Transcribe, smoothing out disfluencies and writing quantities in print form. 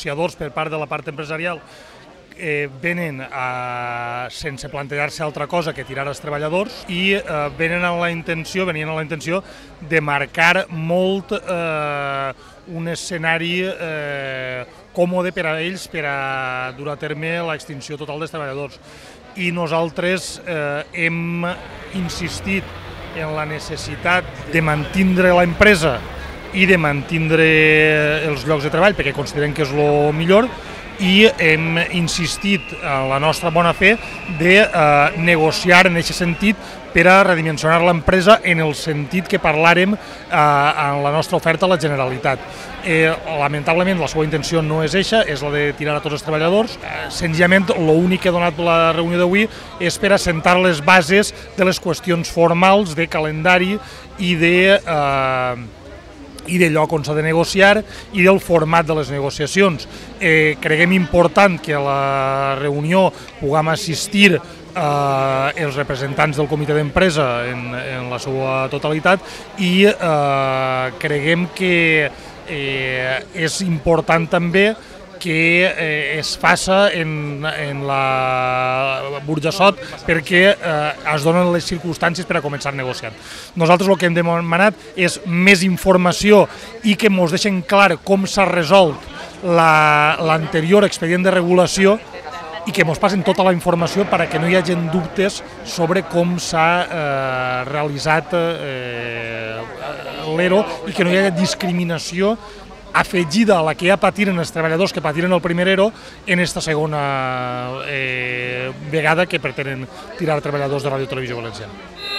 negociadors per part de la part empresarial venen sense plantejar-se altra cosa que tirar els treballadors i venien amb la intenció de marcar molt un escenari còmode per a ells per a dur a terme l'extinció total dels treballadors. I nosaltres hem insistit en la necessitat de mantindre l'empresa i de mantindre els llocs de treball perquè considerem que és el millor, i hem insistit en la nostra bona fe de negociar en aquest sentit per a redimensionar l'empresa en el sentit que parlàrem en la nostra oferta a la Generalitat. Lamentablement la seva intenció no és eixa, és la de tirar a tots els treballadors. Senzillament l'únic que ha donat la reunió d'avui és per assentar les bases de les qüestions formals de calendari i de lloc on s'ha de negociar i del format de les negociacions. Creiem important que a la reunió puguem assistir els representants del comitè d'empresa en la seva totalitat i creiem que és important també que es faça en la Burjassot perquè es donen les circumstàncies per a començar a negociar. Nosaltres el que hem demanat és més informació i que ens deixen clar com s'ha resolt l'anterior expedient de regulació i que ens passen tota la informació perquè no hi hagi dubtes sobre com s'ha realitzat l'ERO i que no hi hagi discriminació afegida a la que ja patiren els treballadors que patiren el primer ERO en aquesta segona vegada que pretenen tirar treballadors de Ràdio Televisió Valenciana.